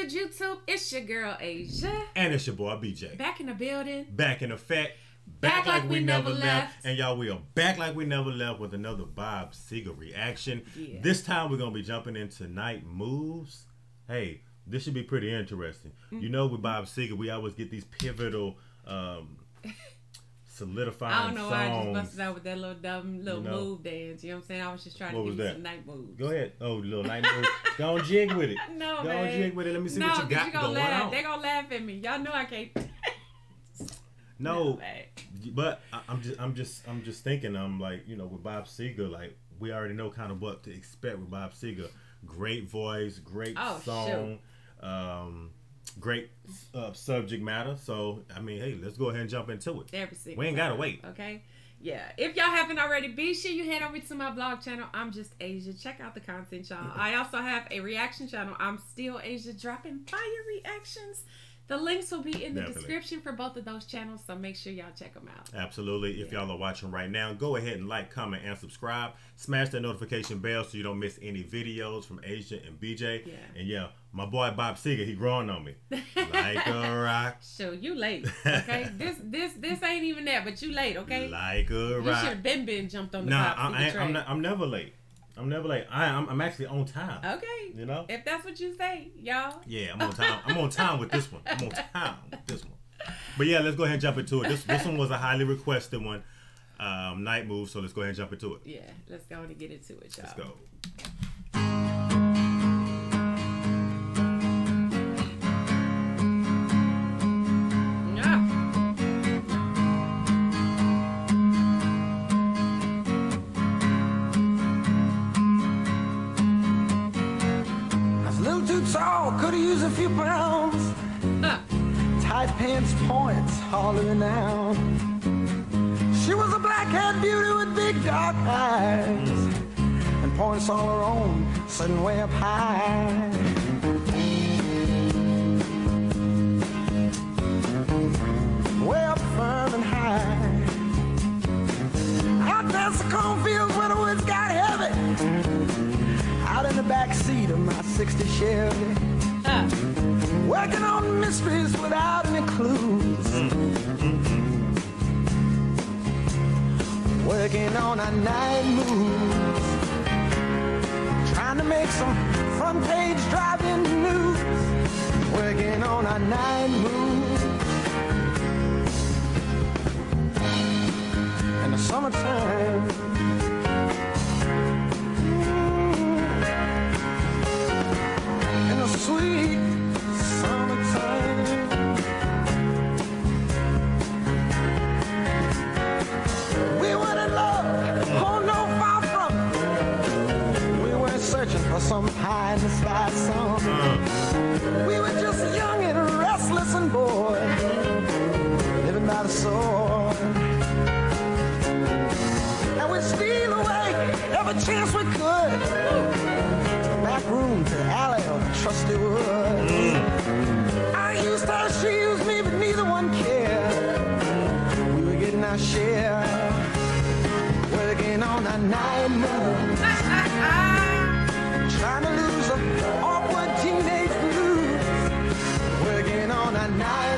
good, YouTube? It's your girl, Asia. And it's your boy, BJ. Back in the building. Back in effect. Back like we never left. And y'all, we are back like we never left with another Bob Seger reaction. Yeah. This time, we're going to be jumping into Night Moves. Hey, this should be pretty interesting. You know, with Bob Seger, we always get these pivotal, solidifying I don't know why I just songs. busted out with that little dumb move dance. You know what I'm saying? I was just trying What to was give you that? some night moves. Go ahead. Oh, little night move. Go on, jig with it. No, Go man. on, jig with it. Let me see no, what you got going laugh. on. They're going to laugh at me. Y'all know I can't. No, but I'm just thinking. I'm like, you know, with Bob Seger, like we already know kind of what to expect with Bob Seger. Great voice, great song, great subject matter. So I mean, hey, let's go ahead and jump into it. We ain't gotta wait. Okay. Yeah. If y'all haven't already, be sure you head over to my vlog channel. I'm just Asia. Check out the content, y'all. I also have a reaction channel. I'm still Asia, dropping fire reactions. The links will be in the description for both of those channels, so make sure y'all check them out. Absolutely. If y'all are watching right now, go ahead and like, comment, and subscribe. Smash that notification bell so you don't miss any videos from Asia and BJ. Yeah. And yeah, my boy Bob Seger, he growing on me like a rock. So you late, okay? this ain't even that, but you late, okay? Like a rock. You should have been jumped on the Bob Seger train. I'm never late. I'm never late. I'm actually on time. Okay. You know? If that's what you say, y'all. Yeah, I'm on time. I'm on time with this one. I'm on time with this one. But yeah, let's go ahead and jump into it. This one was a highly requested one. Night move, so let's go ahead and jump into it. Yeah, let's go and get into it, y'all. Let's go. Could've used a few pounds. Tight pants points hollering out. She was a black-haired beauty with big dark eyes and points all her own, sitting way up high. Way up firm and high. Out past the cornfields where the woods got heavy. Out in the back seat of my '60 Chevy. Working on mysteries without any clues. Working on a night move. Trying to make some front page driving news. Working on a night move. In the summertime. In the sweet summertime. We weren't in love, oh no, far from it. We weren't searching for some high in the sky song. We were just young and restless and bored, living by the sword. And we'd steal away every chance we could. Back room to the alley or the trusty wood. I used her, she used me, but neither one cared. We were getting our share, working on a night move. Trying to lose an awkward teenage blues. Working on a night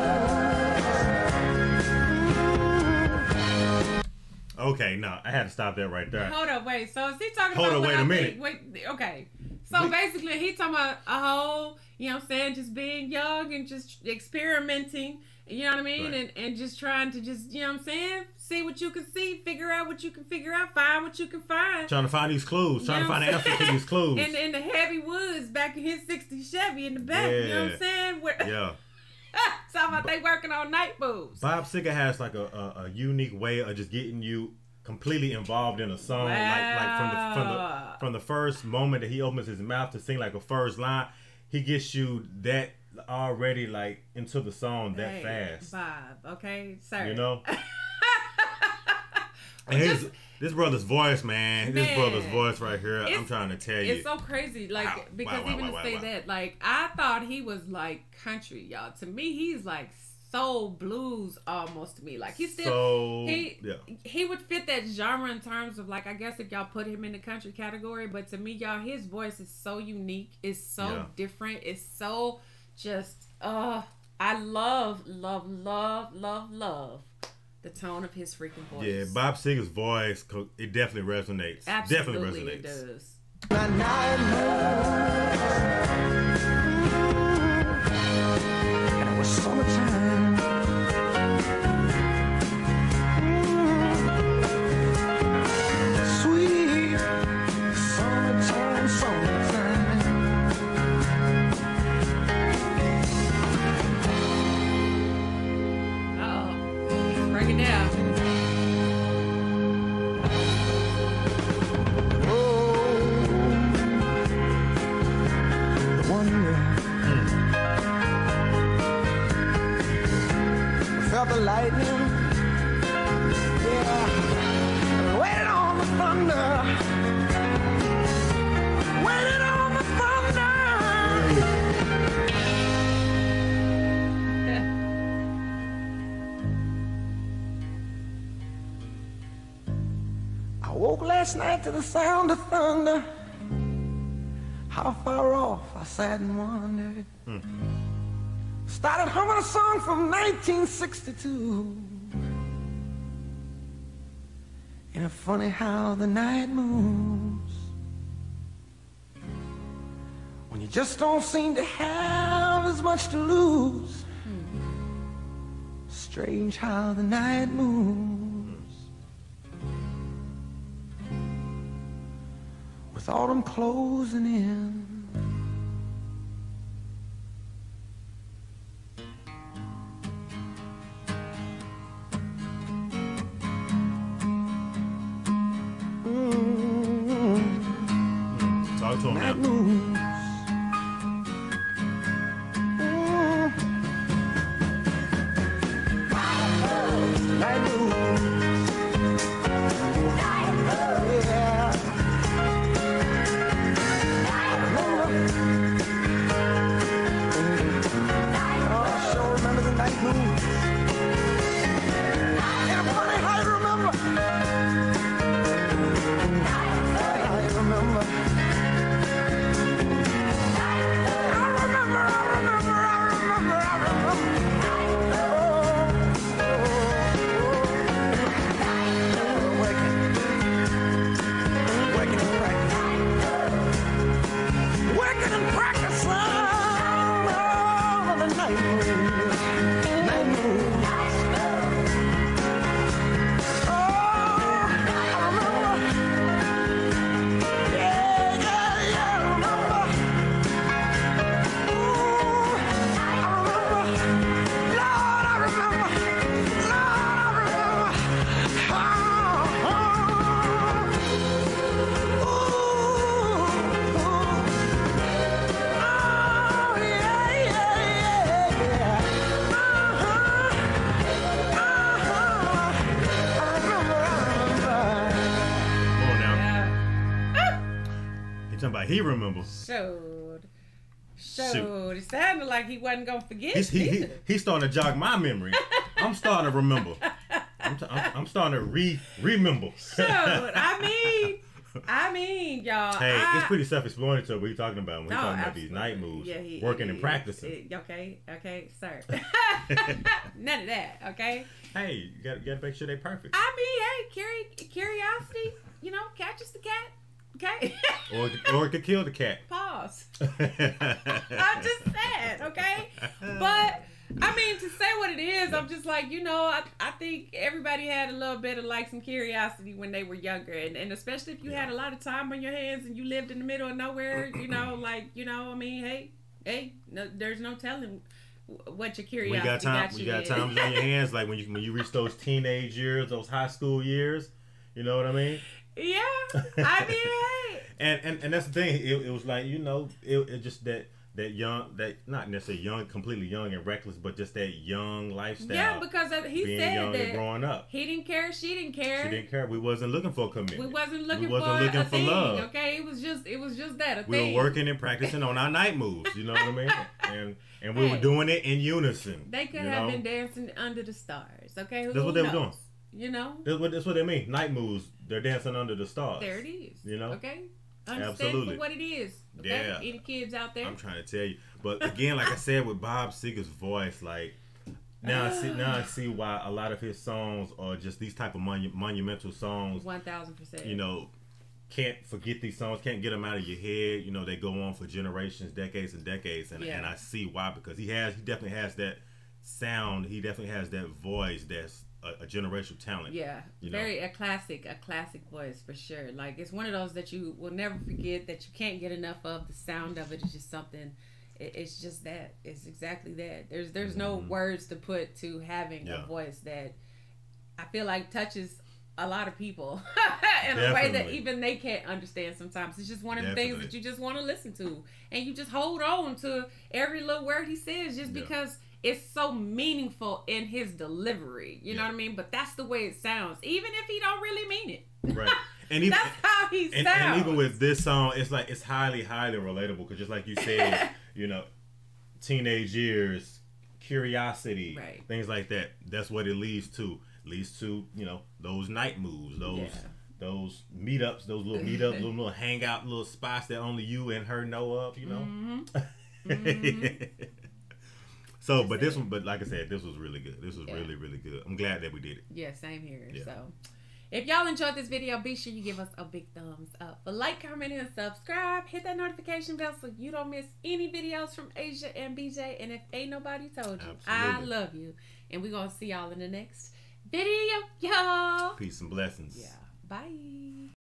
move. Okay, no, I had to stop that right there. Hold up, wait. So is he talking Hold about? up, wait a minute. Wait, okay. So basically, he talking about a whole, you know what I'm saying, just being young and just experimenting, you know what I mean, Right. and just trying to just, you know what I'm saying, see what you can see, figure out what you can figure out, find what you can find. Trying to find these clues. Trying to find the answer to these clues. In the heavy woods back in his '60 Chevy in the back, you know what I'm saying? Yeah. Talking about they working on night moves. Bob Seger has like a unique way of just getting you completely involved in a song. Like from the first moment that he opens his mouth to sing like a first line, he gets you that already like into the song that fast. Bob, okay, sir. You know. And this brother's voice, man. This brother's voice right here. I'm trying to tell you. It's so crazy. Like, because even to say that, like, I thought he was like country, y'all. To me, he's like soul blues almost to me. Like he still so, he would fit that genre in terms of like I guess if y'all put him in the country category, but to me y'all his voice is so unique, it's so different, it's so just I love the tone of his freaking voice. Yeah, Bob Seger's voice, it definitely resonates. Absolutely, definitely resonates. It does. And it was summertime. Sweet summertime, summertime. Let's break it down. Felt the lightning, yeah. Waited on the thunder, waited on the thunder. I woke last night to the sound of thunder. How far off I sat and wondered. Started humming a song from 1962. Ain't it funny how the night moves when you just don't seem to have as much to lose? Strange how the night moves with autumn closing in. Talk to him Night now. moves. Night moves. Yeah. I sure remember the night moves. And funny how you remember. How you remember. He remembers. Showed. Shoot. It sounded like he wasn't gonna forget. He's starting to jog my memory. I'm starting to remember. I'm starting to remember. Showed. I mean, y'all. Hey, it's pretty self-explanatory what you're talking about when we're talking about these night moves, working and practicing. Okay, sir. None of that. Okay. Hey, you gotta make sure they're perfect. I mean, hey, curiosity, catches the cat. Okay. or it could kill the cat. Pause. I'm just saying, okay? But I mean, to say what it is, I'm just like, I think everybody had a little bit of like some curiosity when they were younger, and especially if you had a lot of time on your hands and you lived in the middle of nowhere, I mean, hey, no, there's no telling what your curiosity got you. You got times on your hands, like when you reach those teenage years, those high school years. You know what I mean? Yeah, I mean, hey. And that's the thing. It was like it just that not necessarily young, completely young and reckless, but just that young lifestyle. Yeah, because he being said young that and growing up. He didn't care. She didn't care. She didn't care. We wasn't looking for a commitment. We wasn't looking for a thing, love. Okay, it was just that. We were working and practicing on our night moves. You know what I mean? And we were doing it in unison. They could have been dancing under the stars. Okay, that's what they were doing. You know, that's what they mean. Night moves. They're dancing under the stars. There it is. You know. Okay. Understand Absolutely. for what it is. Okay? Yeah. Any kids out there? I'm trying to tell you, but again, like I said, with Bob Seger's voice, like now I see why a lot of his songs are just these type of monumental songs. 1000%. You know, can't forget these songs, can't get them out of your head. You know, they go on for generations, decades and decades, and I see why, because he definitely has that sound. He definitely has that voice that's a generational talent. Yeah, a classic voice for sure. Like, it's one of those that you will never forget, that you can't get enough of. The sound of it is just something. It's just that. It's exactly that. There's no words to put to having a voice that I feel like touches a lot of people in a way that even they can't understand sometimes. It's just one of the things that you just want to listen to, and you just hold on to every little word he says just because it's so meaningful in his delivery. You know what I mean? But that's the way it sounds, even if he don't really mean it. Right. And even, that's how he sounds. And even with this song, it's like, it's highly, highly relatable, because just like you said, you know, teenage years, curiosity, things like that. That's what it leads to. Leads to, you know, those night moves, those meetups, little hangout, little spots that only you and her know of, you know. So, but like I said, this was really good. This was really, really good. I'm glad that we did it. Yeah, same here. Yeah. So, if y'all enjoyed this video, be sure you give us a big thumbs up. But like, comment, and subscribe. Hit that notification bell so you don't miss any videos from Asia and BJ. And if ain't nobody told you, I love you. And we're going to see y'all in the next video, y'all. Peace and blessings. Yeah. Bye.